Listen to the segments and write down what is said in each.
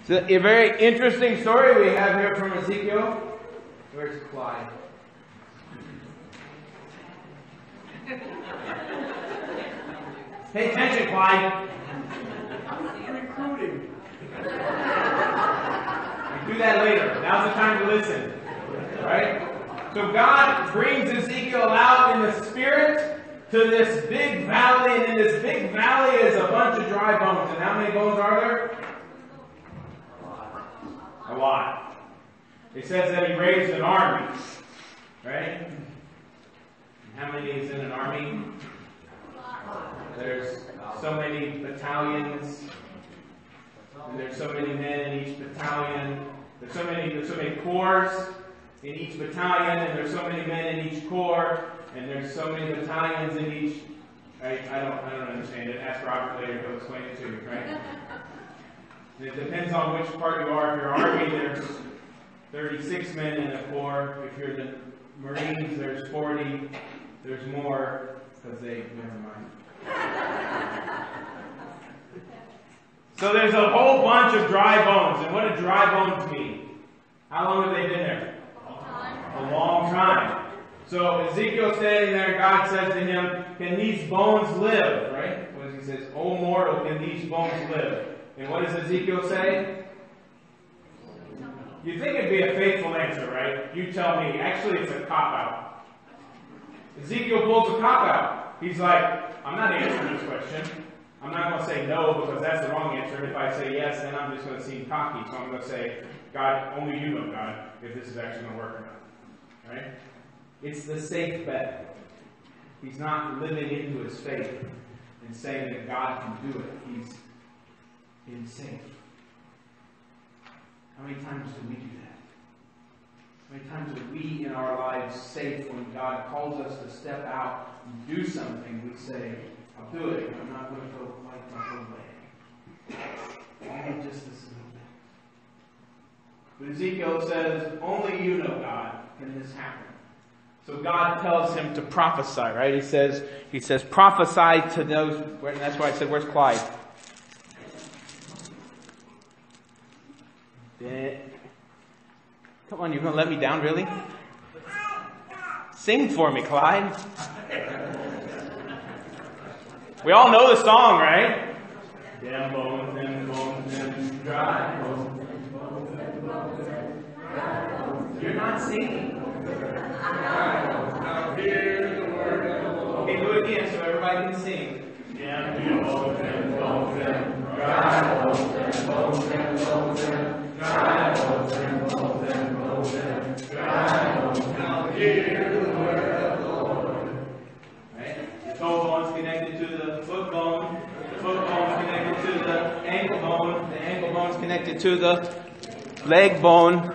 So a very interesting story we have here from Ezekiel. Where's Clyde? Pay attention, Clyde. Recruiting. Do that later. Now's the time to listen. Right? So God brings Ezekiel out in the spirit to this big valley, and in this big valley is a bunch of dry bones. And how many bones are there? A lot. It says that he raised an army. Right? And how many is in an army? There's so many battalions, and there's so many men in each battalion. There's so many corps in each battalion, and there's so many men in each corps, and there's so many battalions in each. Right? I don't understand it. Ask Robert later; he'll explain it to you. Right? And it depends on which part you are. If you're Army, there's 36 men in a corps. If you're the Marines, there's 40. There's more because never mind. So there's a whole bunch of dry bones. And what do dry bones mean? How long have they been there? A long time. So Ezekiel's standing there, God says to him, can these bones live? Right? What does he say? O mortal, can these bones live? And what does Ezekiel say? You'd think it'd be a faithful answer, right? You tell me. Actually, it's a cop-out. Ezekiel pulls a cop-out. He's like, I'm not answering this question. I'm not going to say no because that's the wrong answer. If I say yes, then I'm just going to seem cocky. So I'm going to say, God, only you know, God, if this is actually going to work or not. Right? It's the safe bet. He's not living into his faith and saying that God can do it. He's in safe. How many times do we do that? How many times are we in our lives safe when God calls us to step out and do something? We say, I'll do it. I'm not going to go like my whole way. Only just this little bit. But Ezekiel says, only you know, God, can this happen. So God tells him to prophesy, right? He says, prophesy to those. And that's why I said, where's Clyde? Come on, you're going to let me down, really? Sing for me, Clyde. We all know the song, right? Them bones, them dry bones, You're not singing. Now hear the word of the Lord. Okay, do it again so everybody can sing. Them bones, dry bones, dry bones, dry bones. Now hear the word of the Lord. Right? The toe bone's connected to the foot bone. The foot bone's connected to the ankle bone. The ankle bone's connected to the leg bone.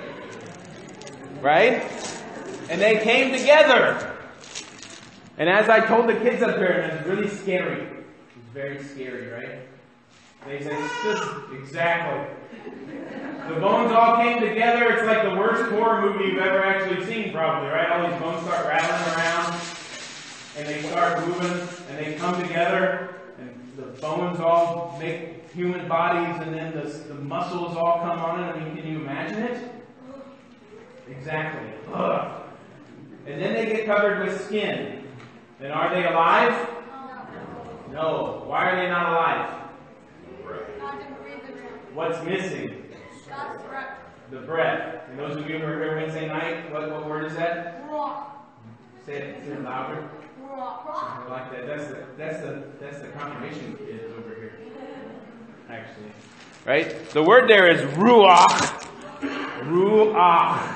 Right? And they came together. And as I told the kids up there, and it was really scary. It was very scary, right? They said, exactly. The bones all came together. It's like the worst horror movie you've ever actually seen, probably, right? All these bones start rattling around, and they start moving, and they come together, and the bones all make human bodies, and then the muscles all come on it. I mean, can you imagine it? Exactly. Ugh. And then they get covered with skin. And are they alive? No. Why are they not alive? What's missing? The breath. And those of you who were here Wednesday night, what word is that? Say it louder. I like that. That's the confirmation kids over here. Actually. Right? The word there is ruach. Ruach.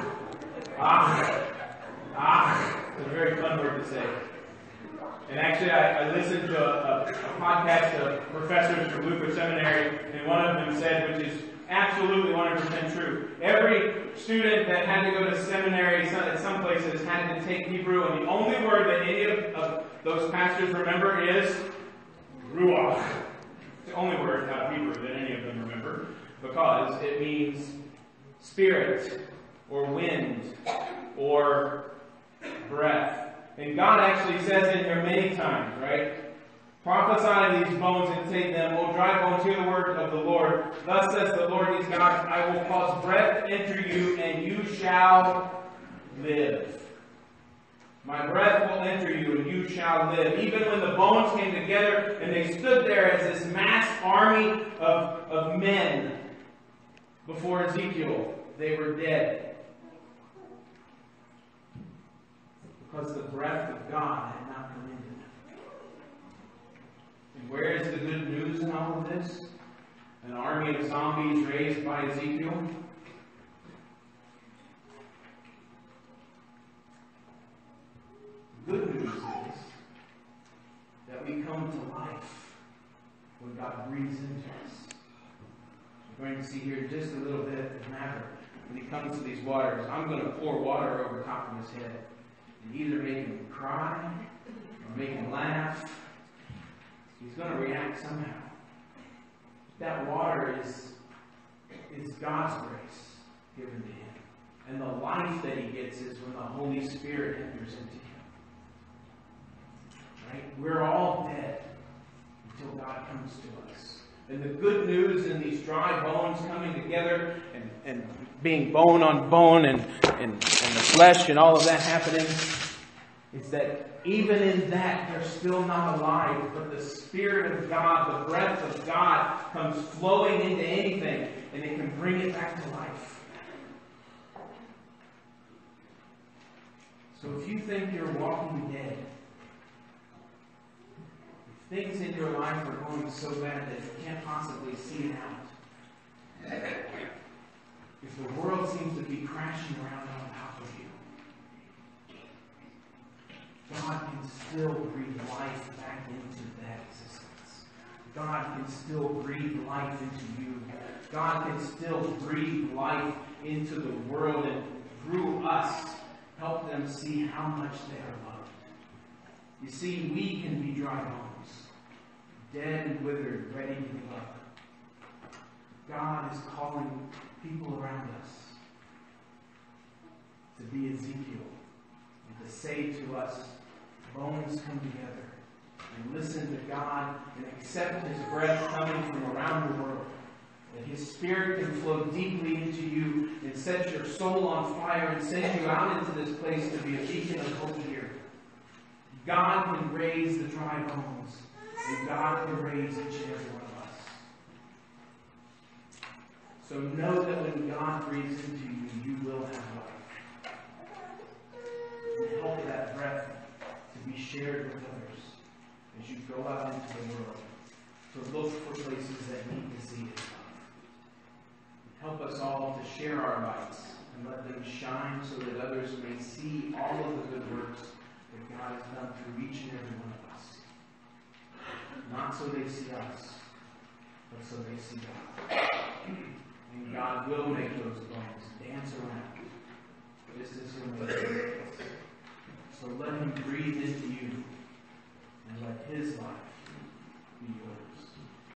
It's a very fun word to say. And actually, I listened to a podcast of professors from Lutheran seminary, and one of them said, which is absolutely 100% true, every student that had to go to seminary at some places had to take Hebrew, and the only word that any of those pastors remember is ruach. It's the only word out of Hebrew that any of them remember, because it means spirit, or wind, or breath. And God actually says it here many times, right? Prophesy to these bones and say to them, O dry bones, hear the word of the Lord. Thus says the Lord these God, I will cause breath to enter you, and you shall live. My breath will enter you, and you shall live. Even when the bones came together, and they stood there as this massed army of men before Ezekiel, they were dead. Because the breath of God had not come into them. And where is the good news in all of this? An army of zombies raised by Ezekiel? The good news is that we come to life when God breathes into us. We're going to see here in just a little bit of matter. When he comes to these waters, I'm going to pour water over top of his head and either make him cry or make him laugh. He's going to react somehow. That water is God's grace given to him. And the life that he gets is when the Holy Spirit enters into him. Right? We're all dead until God comes to us. And the good news in these dry bones coming together and being bone on bone and the flesh and all of that happening is that even in that they're still not alive, but the Spirit of God, the breath of God comes flowing into anything and it can bring it back to life. So if you think you're walking dead, things in your life are going so bad that you can't possibly see it out. If the world seems to be crashing around on top of you, God can still breathe life back into that existence. God can still breathe life into you. God can still breathe life into the world and through us help them see how much they are loved. You see, we can be dry bones, dead and withered, ready to be loved. God is calling people around us to be Ezekiel and to say to us, bones come together, and listen to God and accept His breath coming from around the world. That His Spirit can flow deeply into you and set your soul on fire and send you out into this place to be a beacon of hope here. God can raise the dry bones, and God can raise each and every one of us. So know that when God breathes into you, you will have life. And help that breath to be shared with others as you go out into the world to look for places that need to see His love. Help us all to share our lights and let them shine so that others may see all of the good works that God has done through each and every one of us. Not so they see us, but so they see God. And God will make those bones dance around, just as He'll make them. So let Him breathe into you, and let His life